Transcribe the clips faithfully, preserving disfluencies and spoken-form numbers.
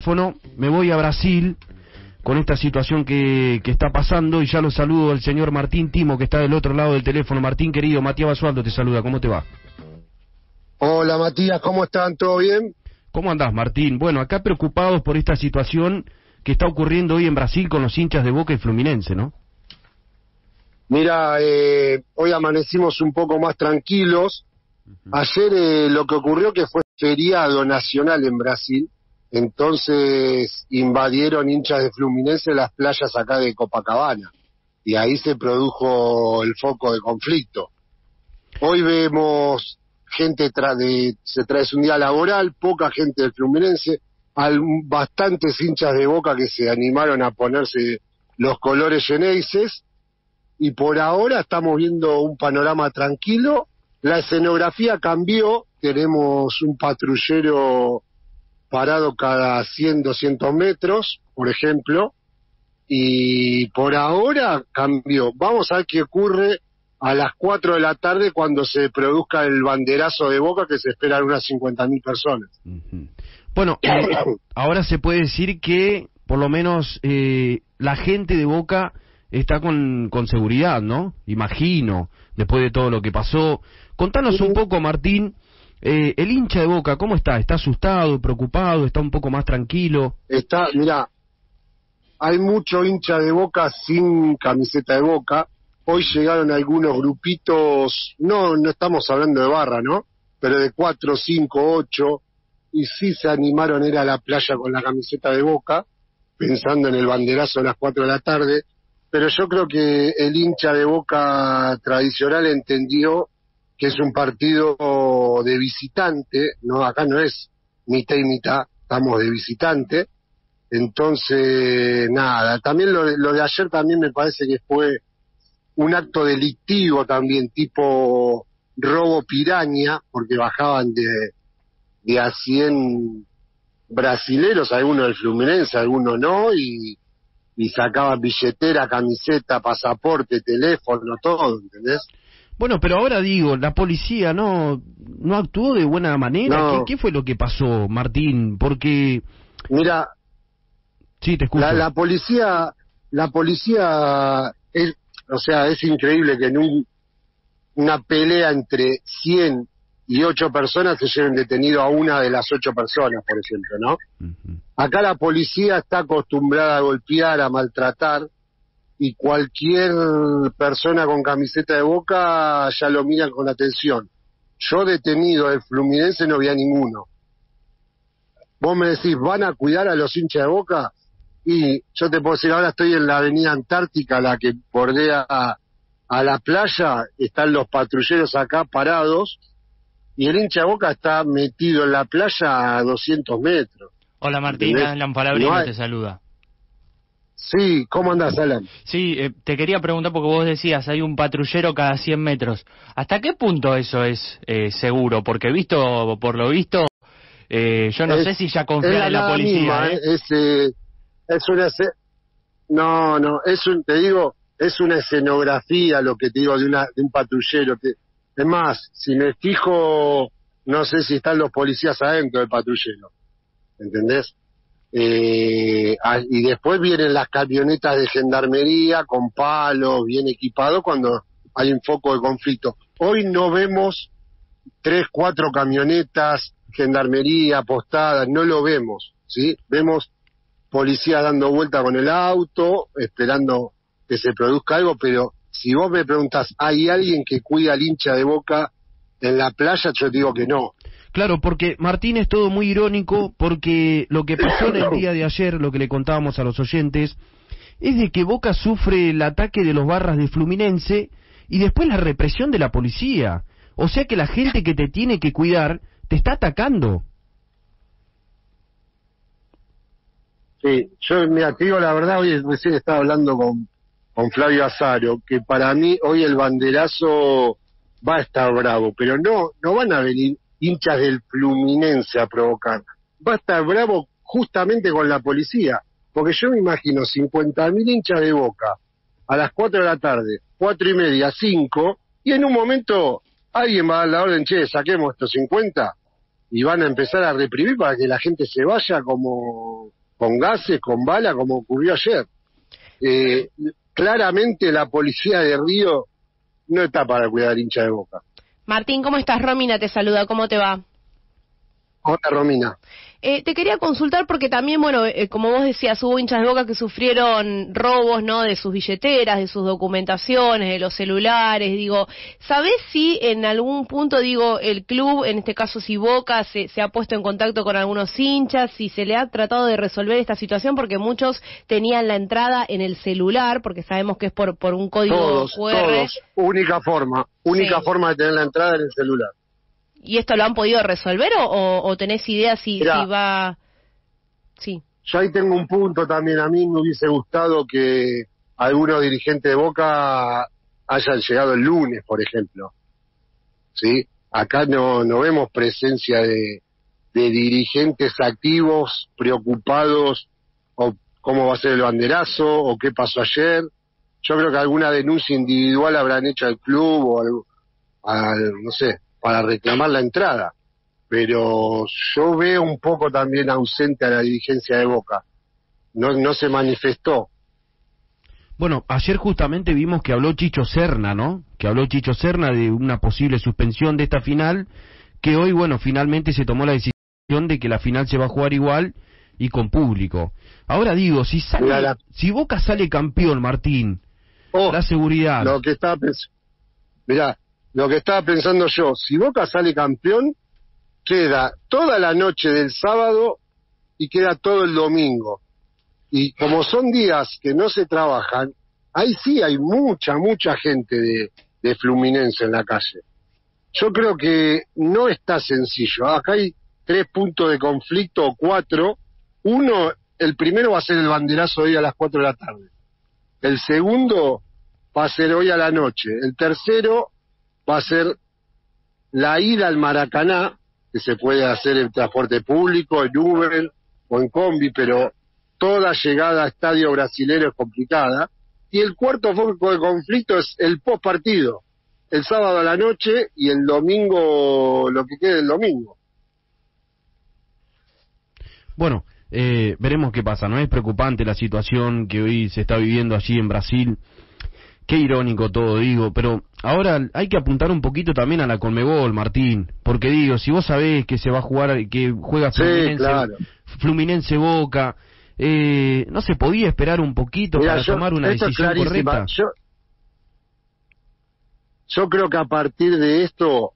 teléfono, me voy a Brasil con esta situación que, que está pasando, y ya lo saludo al señor Martín Timo, que está del otro lado del teléfono. Martín, querido, Matías Basualdo te saluda, ¿cómo te va? Hola Matías, ¿cómo están? ¿Todo bien? ¿Cómo andás, Martín? Bueno, acá preocupados por esta situación que está ocurriendo hoy en Brasil con los hinchas de Boca y Fluminense, ¿no? Mira, eh, hoy amanecimos un poco más tranquilos. Uh-huh. Ayer eh, lo que ocurrió que fue feriado nacional en Brasil, entonces invadieron hinchas de Fluminense las playas acá de Copacabana, y ahí se produjo el foco de conflicto. Hoy vemos gente tra de, se trae un día laboral, poca gente del Fluminense, al, bastantes hinchas de Boca que se animaron a ponerse los colores Xeneises, y por ahora estamos viendo un panorama tranquilo. La escenografía cambió, tenemos un patrullero parado cada cien, doscientos metros, por ejemplo, y por ahora cambió. Vamos a ver qué ocurre a las cuatro de la tarde cuando se produzca el banderazo de Boca, que se esperan unas cincuenta mil personas. Uh-huh. Bueno, eh, ahora se puede decir que por lo menos eh, la gente de Boca está con, con seguridad, ¿no? Imagino, después de todo lo que pasó. Contanos un poco, Martín, eh, el hincha de Boca, ¿cómo está? ¿Está asustado, preocupado, está un poco más tranquilo? Está, mira, hay mucho hincha de Boca sin camiseta de Boca. Hoy llegaron algunos grupitos, no no estamos hablando de barra, ¿no? Pero de cuatro, cinco, ocho, y sí se animaron a ir a la playa con la camiseta de Boca, pensando en el banderazo a las cuatro de la tarde. Pero yo creo que el hincha de Boca tradicional entendió que es un partido de visitante, no, acá no es mitad y mitad, estamos de visitante. Entonces, nada, también lo, lo de ayer también me parece que fue un acto delictivo también, tipo robo piraña, porque bajaban de, de a cien brasileros, algunos del Fluminense, algunos no, y y sacaban billetera, camiseta, pasaporte, teléfono, todo, ¿entendés? Bueno, pero ahora digo, la policía no no actuó de buena manera. No. ¿Qué, ¿Qué fue lo que pasó, Martín? Porque... Mira, sí, te escucho. La, la policía, la policía, es, o sea, es increíble que en un, una pelea entre cien y ocho personas se lleven detenido a una de las ocho personas, por ejemplo, ¿no? Uh-huh. Acá la policía está acostumbrada a golpear, a maltratar, y cualquier persona con camiseta de Boca ya lo miran con atención. Yo detenido del Fluminense no vi a ninguno. Vos me decís, ¿van a cuidar a los hinchas de Boca? Y yo te puedo decir, ahora estoy en la avenida Antártica, la que bordea a, a la playa, están los patrulleros acá parados, y el hincha de Boca está metido en la playa a doscientos metros. Hola Martín, Alan Palabrino no hay... te saluda. Sí, ¿cómo andás, Alan? Sí, eh, te quería preguntar porque vos decías, hay un patrullero cada cien metros. ¿Hasta qué punto eso es eh, seguro? Porque visto, por lo visto, eh, yo no es, sé si ya confían en la policía. Misma, ¿eh? Es, eh, es una... No, no, es un, te digo, es una escenografía lo que te digo de, una, de un patrullero. Que, es más, si me fijo, no sé si están los policías adentro del patrullero. ¿Entendés? Eh, y después vienen las camionetas de gendarmería con palos, bien equipados cuando hay un foco de conflicto. Hoy no vemos tres, cuatro camionetas, gendarmería apostadas, no lo vemos, ¿sí? Vemos policías dando vuelta con el auto, esperando que se produzca algo, pero si vos me preguntás, ¿hay alguien que cuida al hincha de Boca en la playa? Yo digo que no. Claro, porque Martín es todo muy irónico, porque lo que pasó en el día de ayer, lo que le contábamos a los oyentes, es de que Boca sufre el ataque de los barras de Fluminense y después la represión de la policía. O sea que la gente que te tiene que cuidar te está atacando. Sí, yo mira, te digo la verdad, hoy recién estaba hablando con, con Flavio Azaro, que para mí hoy el banderazo va a estar bravo, pero no, no van a venir hinchas del Fluminense a provocar. Va a estar bravo justamente con la policía, porque yo me imagino cincuenta mil hinchas de Boca a las cuatro de la tarde, cuatro y media, cinco, y en un momento alguien va a dar la orden, che, saquemos estos cincuenta, y van a empezar a reprimir para que la gente se vaya como con gases, con bala, como ocurrió ayer. Eh, claramente la policía de Río no está para cuidar al hincha de Boca. Martín, ¿cómo estás? Romina te saluda, ¿cómo te va? Hola, Romina. Eh, te quería consultar porque también, bueno, eh, como vos decías, hubo hinchas de Boca que sufrieron robos, ¿no?, de sus billeteras, de sus documentaciones, de los celulares. Digo, ¿sabés si en algún punto, digo, el club, en este caso si Boca, se, se ha puesto en contacto con algunos hinchas, si se le ha tratado de resolver esta situación? Porque muchos tenían la entrada en el celular, porque sabemos que es por, por un código Todos, cu erre. todos. Única forma, única Sí. forma de tener la entrada en el celular. ¿Y esto lo han podido resolver o, o, o tenés idea si, Mirá, si va...? Sí. Yo ahí tengo un punto también. A mí me hubiese gustado que algunos dirigentes de Boca hayan llegado el lunes, por ejemplo. ¿Sí? Acá no, no vemos presencia de, de dirigentes activos, preocupados, o cómo va a ser el banderazo, o qué pasó ayer. Yo creo que alguna denuncia individual habrán hecho al club, o al, al no sé, para reclamar la entrada, pero yo veo un poco también ausente a la dirigencia de Boca, no no se manifestó. Bueno, ayer justamente vimos que habló Chicho Serna, ¿no? Que habló Chicho Serna de una posible suspensión de esta final, que hoy, bueno, finalmente se tomó la decisión de que la final se va a jugar igual y con público. Ahora digo, si sale, la... si Boca sale campeón, Martín, oh, la seguridad. Lo que estaba pensando, mirá, lo que estaba pensando yo, si Boca sale campeón, queda toda la noche del sábado y queda todo el domingo. Y como son días que no se trabajan, ahí sí hay mucha, mucha gente de, de Fluminense en la calle. Yo creo que no está sencillo. Acá hay tres puntos de conflicto, o cuatro. Uno, el primero va a ser el banderazo hoy a las cuatro de la tarde. El segundo va a ser hoy a la noche. El tercero va a ser la ida al Maracaná, que se puede hacer en transporte público, en Uber o en combi, pero toda llegada a estadio brasilero es complicada. Y el cuarto foco de conflicto es el post partido, el sábado a la noche y el domingo, lo que quede el domingo. Bueno, eh, veremos qué pasa. No es preocupante la situación que hoy se está viviendo allí en Brasil. Qué irónico todo, digo, pero ahora hay que apuntar un poquito también a la Conmebol, Martín, porque digo, si vos sabés que se va a jugar, que juega Fluminense, sí, claro. Fluminense Boca, eh, ¿no se podía esperar un poquito Mirá, para yo, tomar una decisión correcta? Yo, yo creo que a partir de esto,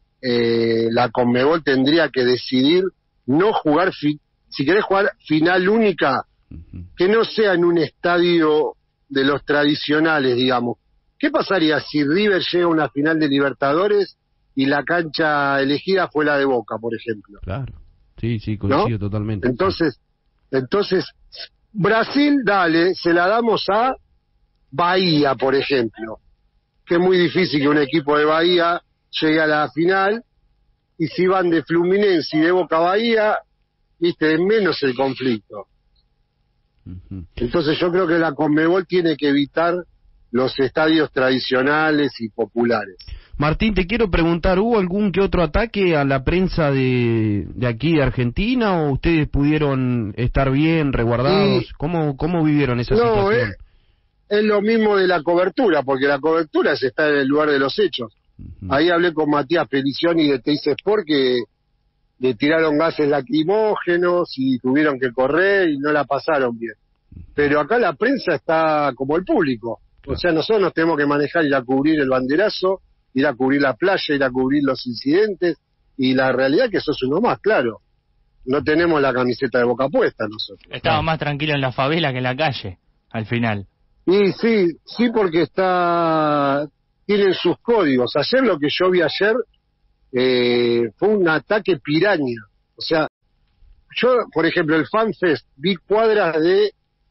eh, la Conmebol tendría que decidir no jugar, fi si querés jugar final única, uh-huh. que no sea en un estadio de los tradicionales, digamos. ¿Qué pasaría si River llega a una final de Libertadores y la cancha elegida fue la de Boca, por ejemplo? Claro, sí, sí, coincido ¿no? totalmente. Entonces, entonces, Brasil, dale, se la damos a Bahía, por ejemplo, que es muy difícil que un equipo de Bahía llegue a la final, y si van de Fluminense y de Boca a Bahía, viste, es menos el conflicto. Entonces yo creo que la Conmebol tiene que evitar los estadios tradicionales y populares. Martín, te quiero preguntar, ¿hubo algún que otro ataque a la prensa de, de aquí de Argentina o ustedes pudieron estar bien, resguardados? Sí. ¿Cómo, cómo vivieron esa no, situación? Es, es lo mismo de la cobertura, porque la cobertura es estar en el lugar de los hechos. Uh-huh. Ahí hablé con Matías Pelicioni de Teis Sport, que le tiraron gases lacrimógenos y tuvieron que correr y no la pasaron bien. Pero acá la prensa está como el público. O sea, nosotros nos tenemos que manejar, ir a cubrir el banderazo, ir a cubrir la playa, ir a cubrir los incidentes, y la realidad es que eso es uno más, claro. No tenemos la camiseta de Boca puesta nosotros. Estaba más tranquilo en la favela que en la calle, al final. Y sí, sí, porque está tienen sus códigos. Ayer lo que yo vi ayer eh, fue un ataque piraña. O sea, yo, por ejemplo, el FanFest, vi cuadras de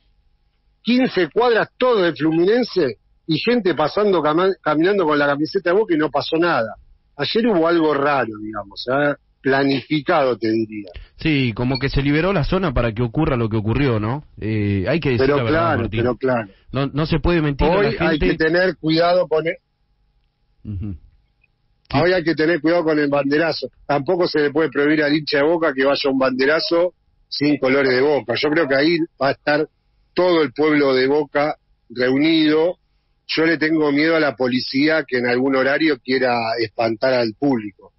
quince cuadras, todo de Fluminense, y gente pasando, cam caminando con la camiseta de Boca y no pasó nada. Ayer hubo algo raro, digamos, ¿eh? planificado, te diría. Sí, como que se liberó la zona para que ocurra lo que ocurrió, ¿no? Eh, hay que decir pero la verdad, claro, Martín. Pero claro, no, no se puede mentir Hoy a la gente. hay que tener cuidado con el... Uh-huh. Sí. Hoy hay que tener cuidado con el banderazo. Tampoco se le puede prohibir al hincha de Boca que vaya a un banderazo sin colores de Boca. Yo creo que ahí va a estar todo el pueblo de Boca reunido. Yo le tengo miedo a la policía que en algún horario quiera espantar al público.